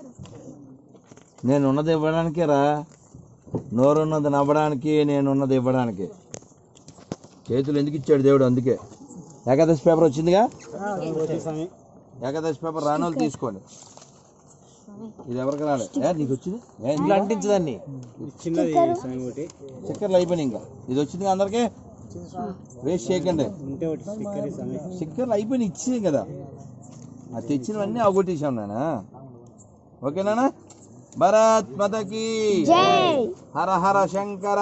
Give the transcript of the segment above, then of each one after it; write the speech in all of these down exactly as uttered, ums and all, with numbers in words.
నేనున్నది ఇవ్వడానికి రా, నోరున్నది నవ్వడానికి, నేనున్నది ఇవ్వడానికి. చేతులు ఎందుకు ఇచ్చాడు దేవుడు? అందుకే. ఏకాదశి పేపర్ వచ్చిందిగా, ఏకాదశి పేపర్ రానోళ్ళు తీసుకోండి. ఇది ఎవరికి రాలే? నీకు వచ్చింది ఇంట్లో అంటించదాన్ని, స్టిక్కర్లు అయిపోయినాయి. ఇంకా ఇది వచ్చింది అందరికి, వేస్ట్ చేయకండి. స్టిక్కర్లు అయిపోయినాయి, ఇచ్చింది కదా, అది తెచ్చినవన్నీ అవగొట్టేసాం నాన్న. ఓకేనా? భారత్ మాతాకి హర హర శంకర,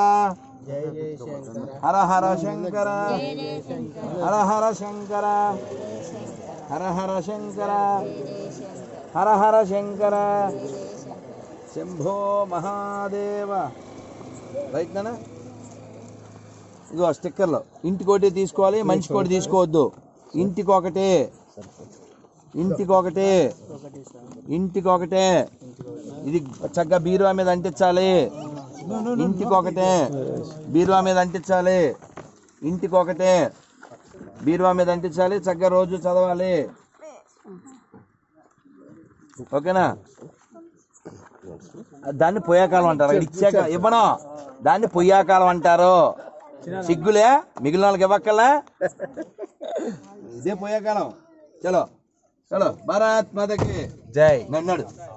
హర హర శంకర, హర హర శంకర, హర హర శంకర, హర హర శంకర, శంభో మహాదేవ. రైట్ నాన్న? ఇదిగో స్టిక్కర్లు ఇంటికోటి తీసుకోవాలి, మనిషికోటి తీసుకోవద్దు. ఇంటికొకటే, ఇంటికొకటే, ఇంటికొకటే. ఇది చక్కగా బీరువా మీద అంటించాలి. ఇంటికొకటే బీరువా మీద అంటించాలి. ఇంటికొకటే బీరువా మీద అంటించాలి. చక్కగా రోజు చదవాలి. ఓకేనా? దాన్ని పొయ్యాకాలం అంటారు. ఇచ్చాక ఇవ్వను, దాన్ని పొయ్యాకాలం అంటారు. సిగ్గులే మిగిలిన వాళ్ళకి ఇవ్వక్కల్లా, ఇదే పొయ్యాకాలం. చలో చలో, భారత్ మాతకి జై. నన్నాడు.